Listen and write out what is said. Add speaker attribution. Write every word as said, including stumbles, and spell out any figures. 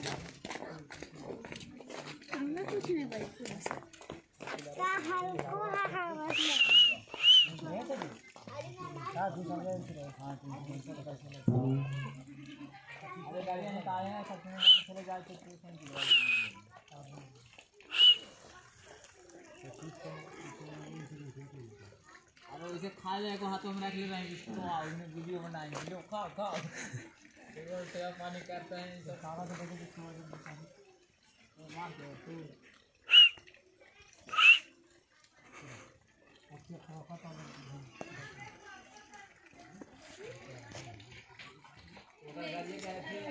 Speaker 1: हमने कुछ नहीं बोलते का हाल को हाल बस हां जी समझ रहे हां अरे गाड़ियां में आए हैं सब चले जाए तो फोन की अरे इसे खा जाए को हाथों में रख ले रहे हैं इसको आओ इन्हें वीडियो बनाएंगे लो खाओ खाओ देखो सेवा पानी करते हैं तो खाना तो देखो कितना मजा तो मार दो तू अच्छे खाओ खाता है उधर गाड़ी का है